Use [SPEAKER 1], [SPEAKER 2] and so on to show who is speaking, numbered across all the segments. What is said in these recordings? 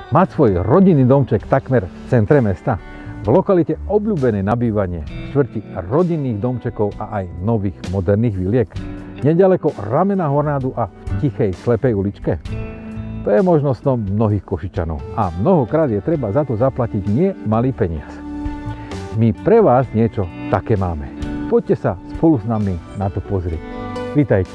[SPEAKER 1] Mať svoj rodinný domček takmer v centre mesta, v lokalite obľúbenej na bývanie, štvrti rodinných domčekov a aj nových moderných viliek, nedaleko ramena Hornádu a v tichej slepej uličke. To je možno snom mnohých Košičanov a mnohokrát je treba za to zaplatiť nie malý peniaz. My pre vás niečo také máme. Poďte sa spolu s nami na to pozrieť. Vítajte.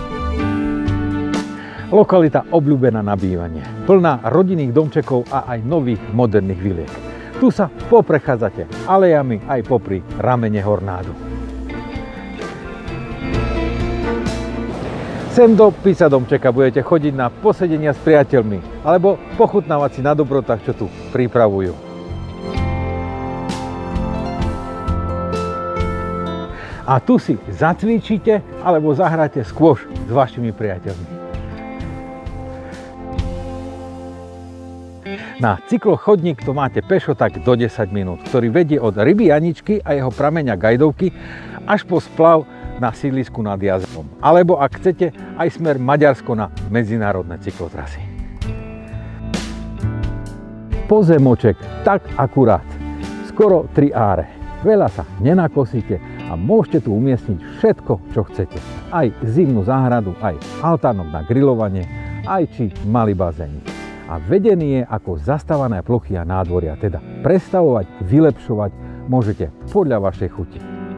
[SPEAKER 1] Lokalita obľúbená na bývanie, plná rodinných domčekov a aj nových moderných viliek. Tu sa poprechádzate alejami aj popri ramene Hornádu. Sem do Pisa domčeka budete chodiť na posedenia s priateľmi alebo pochutnávať si na dobrotách, čo tu pripravujú. A tu si zacvičíte alebo zahráte squash s vašimi priateľmi. Na cyklochodník to máte pešo tak do 10 minút, ktorý vedie od ryby Janičky a jeho prameňa Gajdovky až po splav na sídlisku nad jazerom. Alebo ak chcete, aj smer Maďarsko na medzinárodné cyklotrasy. Pozemoček tak akurát, skoro 3 áre. Veľa sa nenakosíte a môžete tu umiestniť všetko, čo chcete. Aj zimnú záhradu, aj altánok na grilovanie, aj či malý bazénik. A vedený je ako zastávané plochy a nádvoria, teda prestavovať, vylepšovať môžete podľa vašej chuti.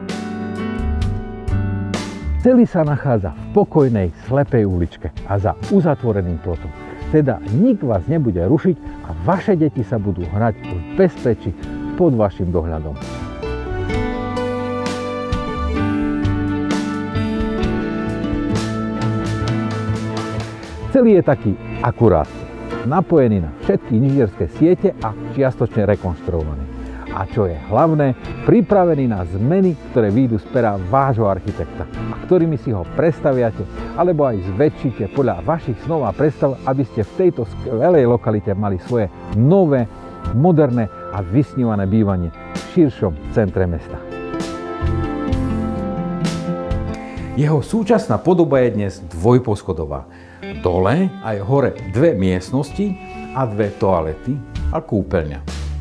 [SPEAKER 1] Celý sa nachádza v pokojnej, slepej uličke a za uzatvoreným plotom. Teda nik vás nebude rušiť a vaše deti sa budú hrať v bezpečí pod vašim dohľadom. Celý je taký akurátny, napojený na všetky inžinierské siete a čiastočne rekonštruovaný. A čo je hlavné, pripravený na zmeny, ktoré výjdu z pera vášho architekta a ktorými si ho prestaviate alebo aj zväčšíte podľa vašich snov a predstav, aby ste v tejto skvelej lokalite mali svoje nové, moderné a vysnívané bývanie v širšom centre mesta. Jeho súčasná podoba je dnes dvojposchodová. Dole aj hore 2 miestnosti a 2 toalety a kúpeľňa.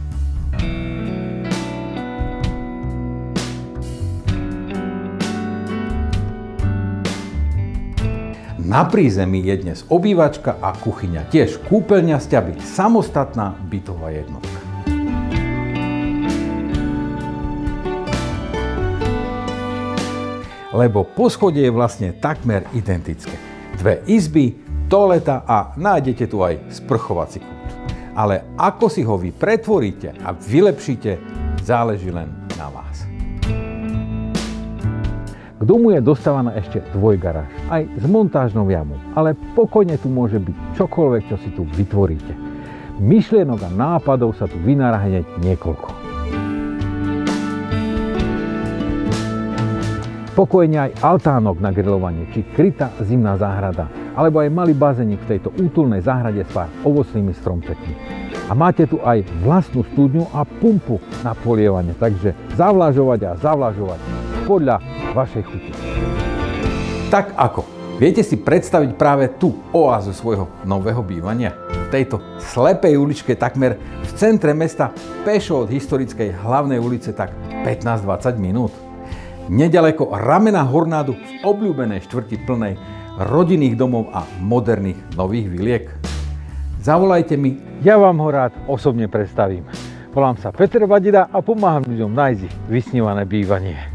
[SPEAKER 1] Na prízemí je dnes obývačka a kuchyňa, tiež kúpeľňa s ťaby, samostatná bytová jednotka. Lebo poschodie je vlastne takmer identické. 2 izby, toaleta a nájdete tu aj sprchovací kút. Ale ako si ho vy pretvoríte a vylepšíte, záleží len na vás. K domu je dostávaná ešte dvojgaráž, aj s montážnou jamou, ale pokojne tu môže byť čokoľvek, čo si tu vytvoríte. Myšlienok a nápadov sa tu vynára hneď niekoľko. Pokojne aj altánok na grilovanie, či krytá zimná záhrada, alebo aj malý bazénik v tejto útulnej záhrade s pár ovocnými stromčekmi. A máte tu aj vlastnú studňu a pumpu na polievanie, takže zavlažovať a zavlažovať podľa vašej chuti. Tak ako? Viete si predstaviť práve tú oázu svojho nového bývania? V tejto slepej uličke takmer v centre mesta, pešo od historickej hlavnej ulice tak 15-20 minút. Nedaleko ramena Hornádu v obľúbenej štvrti plnej rodinných domov a moderných nových viliek. Zavolajte mi, ja vám ho rád osobne predstavím. Volám sa Peter Vadida a pomáham ľuďom nájsť vysnívané bývanie.